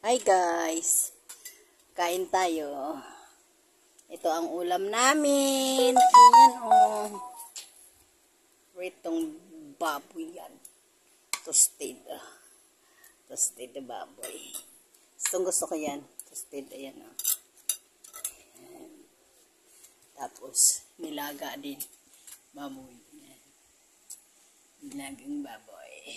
Hi guys, kain tayo. Ito ang ulam namin. Ayan oh. Ritong baboy yan. Toasted. Toasted na baboy. Gusto ko yan. Toasted, ayan oh. Ayan. Tapos, nilaga din. Baboy. Ayan. Nilagang baboy.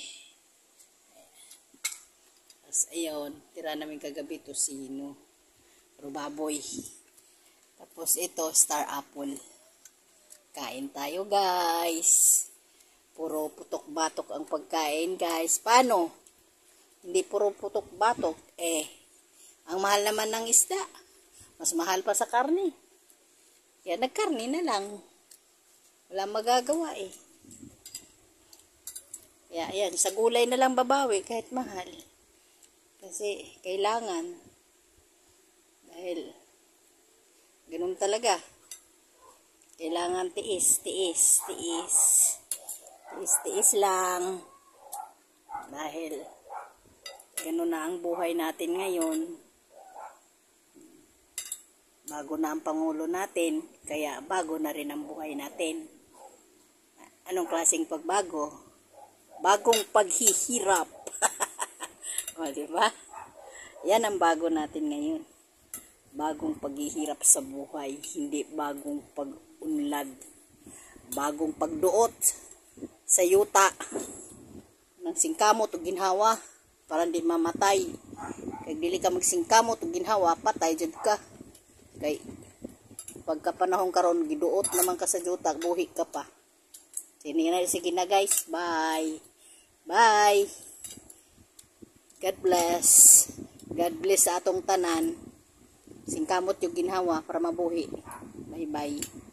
Tapos, ayun, tira namin kagabi tosino. Pero baboy. Tapos, ito, star apple. Kain tayo, guys. Puro putok-batok ang pagkain, guys. Paano? Hindi puro putok-batok. Ang mahal naman ng isda. Mas mahal pa sa karne. Kaya nagkarne na lang. Wala magagawa eh. Kaya, ayan, sa gulay na lang babawi kahit mahal. Kasi, kailangan. Dahil, ganun talaga. Kailangan tiis lang. Dahil, ganun na ang buhay natin ngayon. Bago na ang Pangulo natin, kaya bago na rin ang buhay natin. Anong klaseng pagbago? Bagong paghihirap. O, diba? Yan ang bago natin ngayon. Bagong paghihirap sa buhay. Hindi bagong pag-unlad. Bagong pagduot sa yuta ng singkamot o ginhawa para hindi mamatay. Kaya dili ka magsingkamot o ginhawa, patay dyan ka. Kaya pagka panahon karon giduot naman ka sa yuta, buhi ka pa. Sige na guys. Bye. Bye. God bless. God bless sa atong tanan. Singkamot yung ginhawa para mabuhi. Bye bye.